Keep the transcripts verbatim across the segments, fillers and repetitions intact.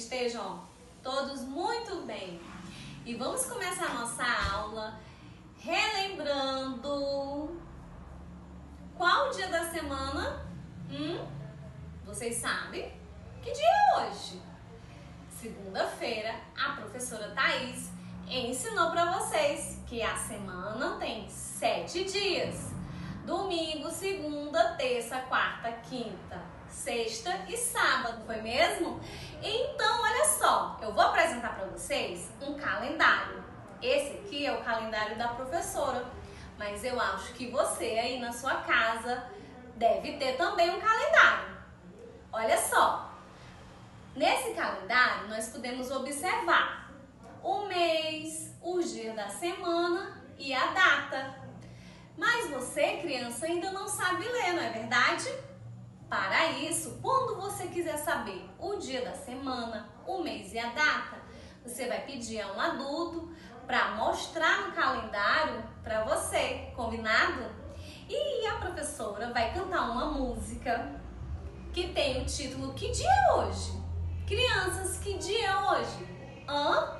estejam todos muito bem. E vamos começar a nossa aula relembrando qual dia da semana? Hum? Vocês sabem? Que dia é hoje? Segunda-feira, a professora Thaís ensinou para vocês que a semana tem sete dias. Domingo, segunda, terça, quarta, quinta, sexta e sábado, foi mesmo? Então, olha só, eu vou apresentar para vocês um calendário. Esse aqui é o calendário da professora, mas eu acho que você aí na sua casa deve ter também um calendário. Olha só, nesse calendário nós podemos observar o mês, o dia da semana e a data. Mas você, criança, ainda não sabe ler, não é verdade? Para isso, quando você quiser saber o dia da semana, o mês e a data, você vai pedir a um adulto para mostrar no calendário para você, combinado? E a professora vai cantar uma música que tem o título Que Dia é Hoje? Crianças, que dia é hoje? Hã?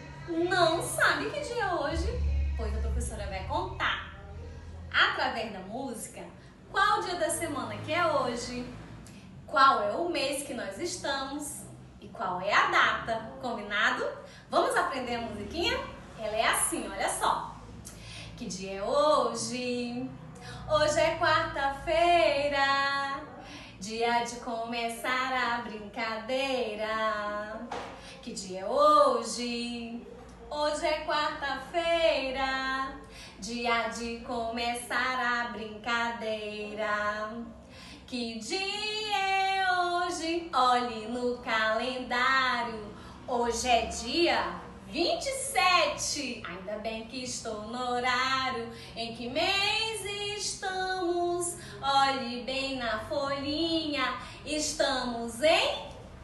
Não sabe que dia é hoje? Pois a professora vai contar através da música qual o dia da semana que é hoje, qual é o mês que nós estamos e qual é a data, combinado? Vamos aprender a musiquinha? Ela é assim, olha só. Que dia é hoje? Hoje é quarta-feira, dia de começar a brincadeira. Que dia é hoje? Hoje é quarta-feira, dia de começar a brincadeira. Que dia é hoje? Olhe no calendário. Hoje é dia vinte e sete. Ainda bem que estou no horário. Em que mês estamos? Olhe bem na folhinha. Estamos em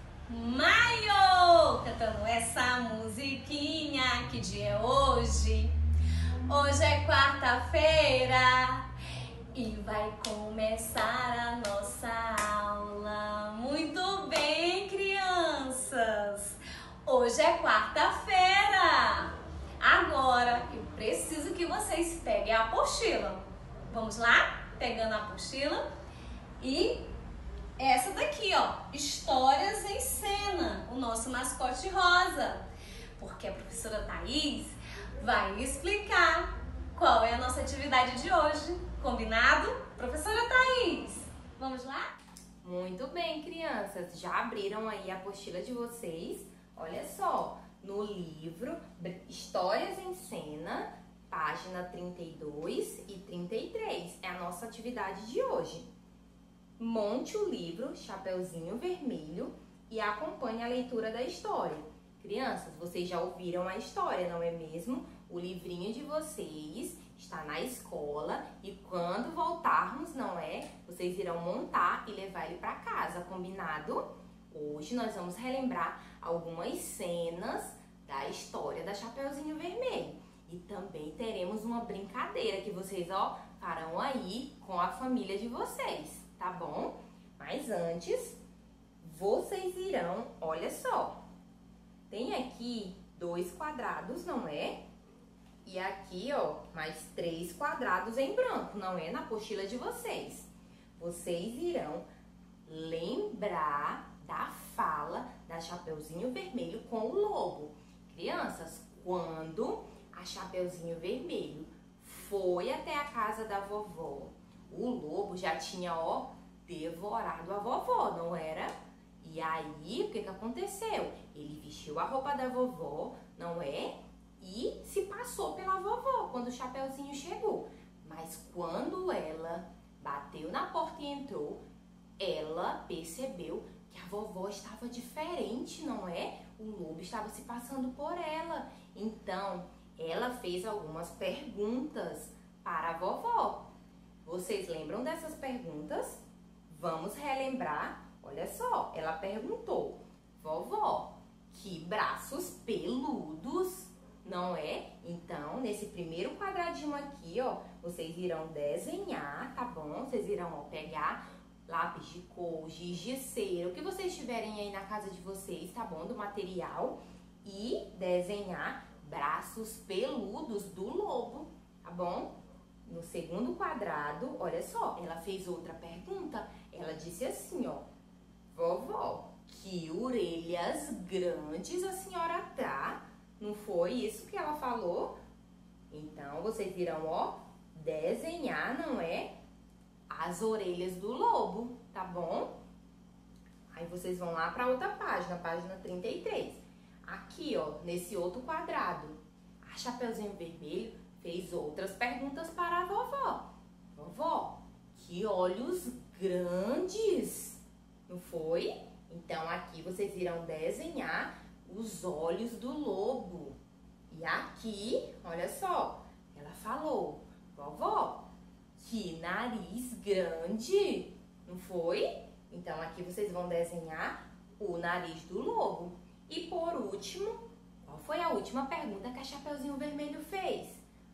maio. Cantando essa musiquinha. Que dia é hoje? Hoje é quarta-feira e vai começar a nossa aula. Muito bem, crianças! Hoje é quarta-feira. Agora eu preciso que vocês peguem a apostila. Vamos lá? Pegando a apostila. E essa daqui, ó, Histórias em Cena, o nosso mascote rosa. Porque a professora Thaís vai explicar qual é a nossa atividade de hoje. Combinado? Professora Thaís, vamos lá? Muito bem, crianças. Já abriram aí a apostila de vocês? Olha só, no livro Histórias em Cena, página trinta e dois e trinta e três. É a nossa atividade de hoje. Monte o livro Chapeuzinho Vermelho e acompanhe a leitura da história. Crianças, vocês já ouviram a história, não é mesmo? O livrinho de vocês está na escola e quando voltarmos, não é? Vocês irão montar e levar ele para casa, combinado? Hoje nós vamos relembrar algumas cenas da história da Chapeuzinho Vermelho. E também teremos uma brincadeira que vocês, ó, farão aí com a família de vocês, tá bom? Mas antes, vocês irão, olha só, tem aqui dois quadrados, não é? E aqui, ó, mais três quadrados em branco, não é? Na apostila de vocês. Vocês irão lembrar da fala da Chapeuzinho Vermelho com o lobo. Crianças, quando a Chapeuzinho Vermelho foi até a casa da vovó, o lobo já tinha, ó, devorado a vovó, não era? E aí, o que que aconteceu? Ele vestiu a roupa da vovó, não é? E se passou pela vovó quando o Chapeuzinho chegou. Mas quando ela bateu na porta e entrou, ela percebeu que a vovó estava diferente, não é? O lobo estava se passando por ela. Então, ela fez algumas perguntas para a vovó. Vocês lembram dessas perguntas? Vamos relembrar. Olha só, ela perguntou: vovó, que braços peludos, não é? Então, nesse primeiro quadradinho aqui, ó, vocês irão desenhar, tá bom? Vocês irão, ó, pegar lápis de cor, giz de cera, o que vocês tiverem aí na casa de vocês, tá bom? Do material. E desenhar braços peludos do lobo, tá bom? No segundo quadrado, olha só, ela fez outra pergunta. Ela disse assim, ó: vovó, que orelhas grandes a senhora tá? Não foi isso que ela falou? Então, vocês irão, ó, desenhar, não é? As orelhas do lobo, tá bom? Aí vocês vão lá para outra página, página trinta e três. Aqui, ó, nesse outro quadrado, a Chapeuzinho Vermelho fez outras perguntas para a vovó. Vovó, que olhos grandes, não foi? Então, aqui vocês irão desenhar os olhos do lobo. E aqui, olha só, ela falou: vovó, que nariz grande, não foi? Então, aqui vocês vão desenhar o nariz do lobo. E por último, qual foi a última pergunta que a Chapeuzinho Vermelho fez?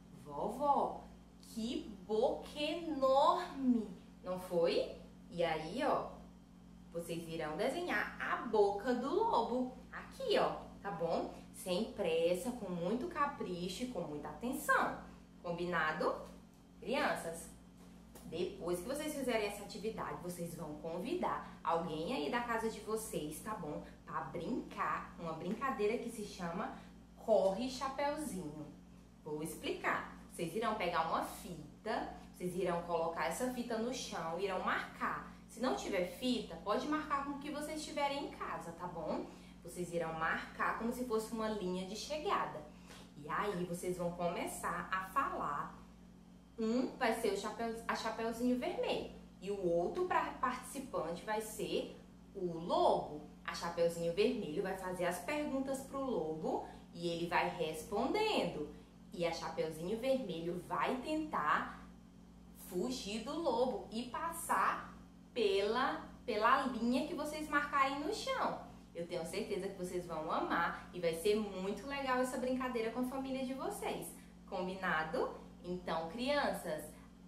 Vovó, que boca enorme, não foi? E aí, ó, vocês irão desenhar a boca do lobo. Aqui, ó, tá bom? Sem pressa, com muito capricho e com muita atenção. Combinado? Crianças, depois que vocês fizerem essa atividade, vocês vão convidar alguém aí da casa de vocês, tá bom? Pra brincar, uma brincadeira que se chama Corre Chapeuzinho. Vou explicar. Vocês irão pegar uma fita, vocês irão colocar essa fita no chão e irão marcar. Se não tiver fita, pode marcar com o que vocês tiverem em casa, tá bom? Vocês irão marcar como se fosse uma linha de chegada. E aí vocês vão começar a falar. Um vai ser o chapéu, a Chapeuzinho Vermelho e o outro pra participante vai ser o lobo. A Chapeuzinho Vermelho vai fazer as perguntas pro lobo e ele vai respondendo. E a Chapeuzinho Vermelho vai tentar fugir do lobo e passar pela, pela linha que vocês marcarem no chão. Eu tenho certeza que vocês vão amar e vai ser muito legal essa brincadeira com a família de vocês. Combinado? Então, crianças,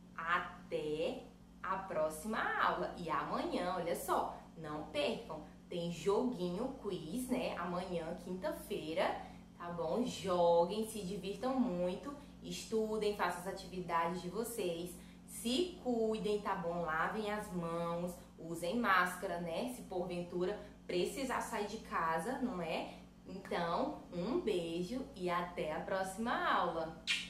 até a próxima aula. E amanhã, olha só, não percam, tem joguinho quiz, né? Amanhã, quinta-feira, tá bom? Joguem, se divirtam muito, estudem, façam as atividades de vocês, se cuidem, tá bom? Lavem as mãos, usem máscara, né? Se porventura precisar sair de casa, não é? Então, um beijo e até a próxima aula.